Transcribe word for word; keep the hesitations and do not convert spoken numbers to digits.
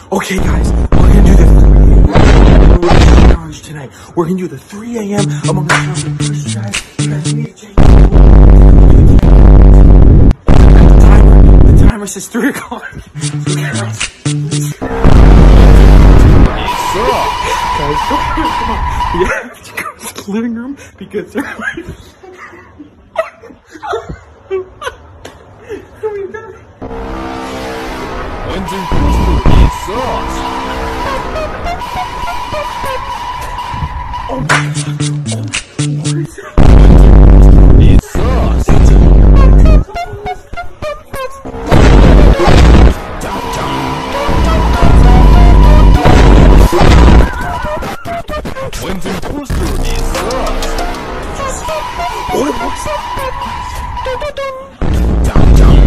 Okay, guys, we're gonna do the challenge tonight. We're gonna do the three A M Among Us challenge. First, guys, you guys need to change the timer. The timer says three o'clock. Guys, come on. We have to go to the living room because they're 완전 고수로 있어. Oh my god. 완전 고수로 있어. Oh, what's that?